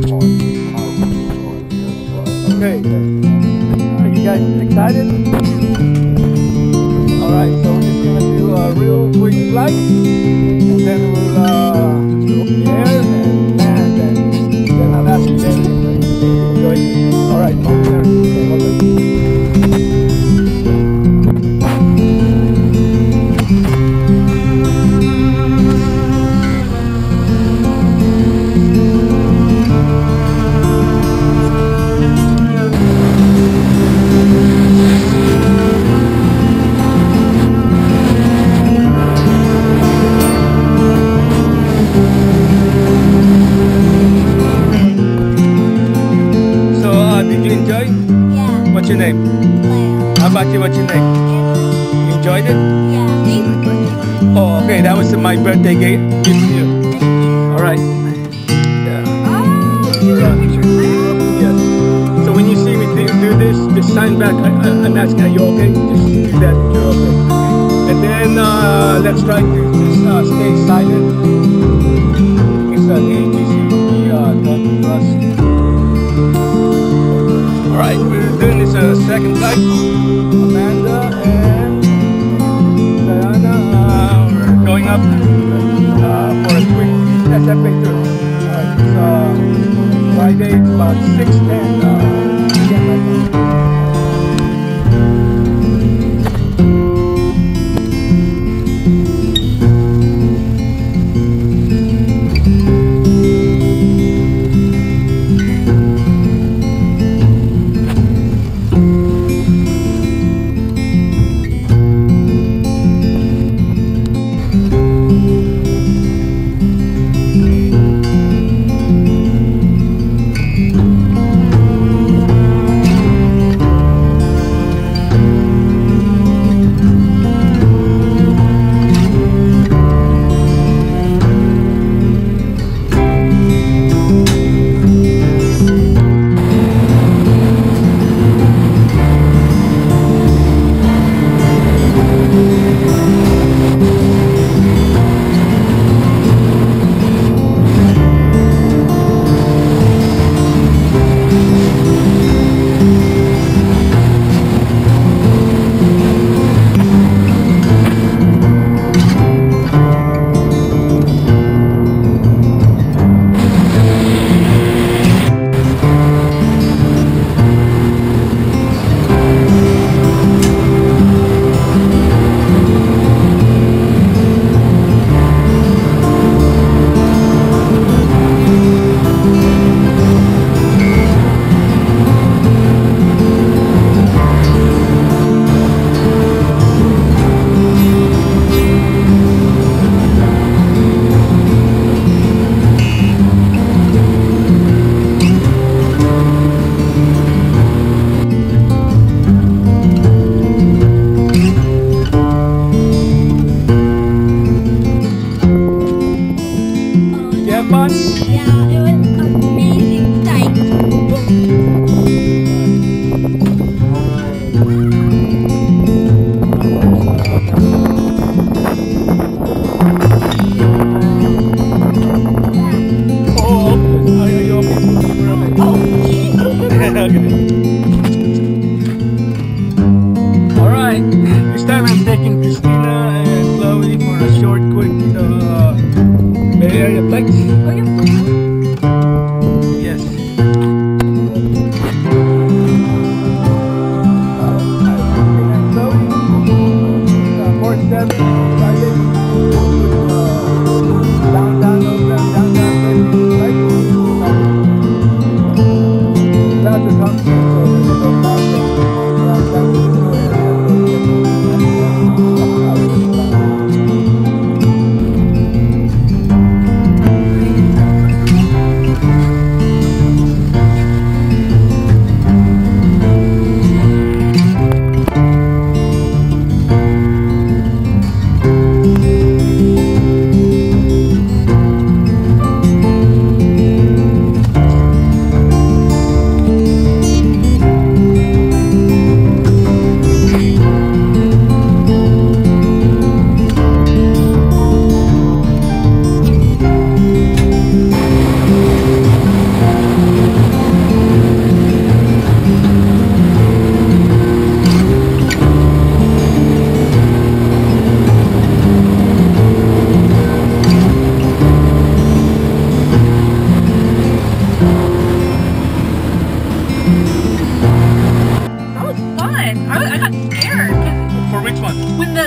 Okay, are you guys excited? Alright, so we're just gonna do a real quick flight, and then we'll go in the air and land, and then I'll ask you guys if you enjoyed it. Alright, okay. Did you enjoy? Yeah. What's your name? Leo. How about you? What's your name? Annie. You enjoyed it? Yeah. Oh, okay. That was my birthday gift to you. All right. Yeah. Oh, you got a picture of Leo? Yes. So when you see me do this, just sign back. I'm asking, are you okay? Just do that if you're okay. And then let's try to just stay silent. Because the ATC will be talking to us. Alright, we're doing this second flight. Amanda and Diana, we're going up for a quick SFA tour. It's Friday, it's about 6:10 p.m. right now.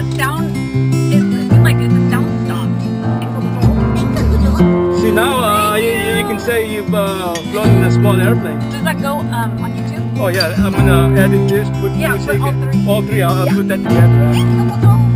sound is like the sound stopped. See now, you can say you've flown in a small airplane. Does that go on YouTube? Oh yeah, I'm gonna edit this, put Yeah, music, put all three. all three. I'll put that together.